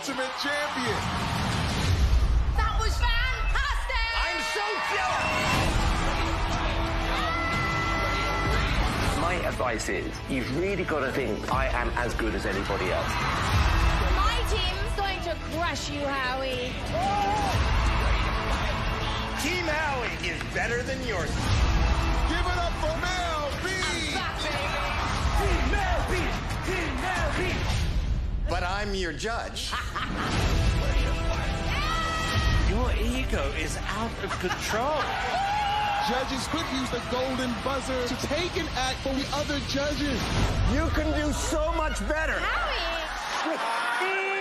ultimate champion. That was fantastic! I'm so jealous! My advice is, you've really got to think I am as good as anybody else. My team's going to crush you, Howie. Team Howie is better than yours. Give it up for Mel B. Team Mel B. Team Mel B. But I'm your judge. Your ego is out of control. Judges could use the golden buzzer to take an act for the other judges. You can do so much better. Howie!